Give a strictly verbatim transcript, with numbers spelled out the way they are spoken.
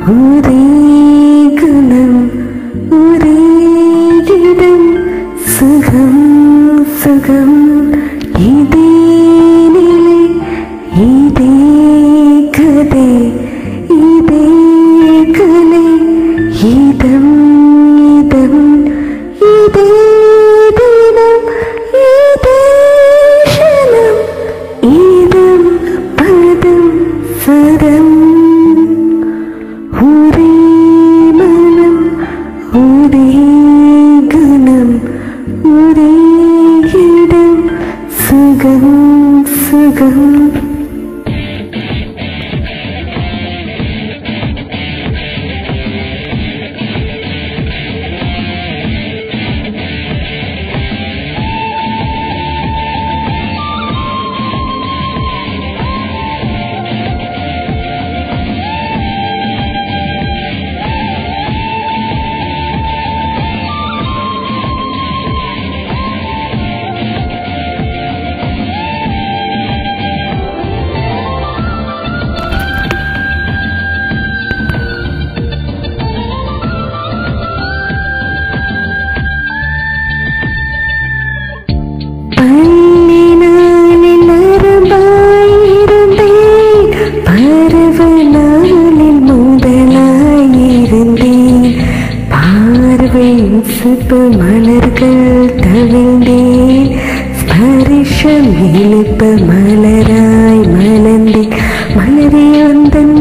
ஒரே குணம் ஒரே இடம் சுகம் சுகம் இதே நிலை இதே கதை இதே கலை இதம் இதம் இதே தினம் இதே க்ஷணம் இதம் பதம் சரம் ஒரே மனம் ஒரே குணம் ஒரே இடம் சுகம் சுகம் மலர்கள் தவிழ்ந்தேன் ஸ்பரிஷம் இழுப்ப மலராய் மலர்ந்தேன் மலரே வந்தன்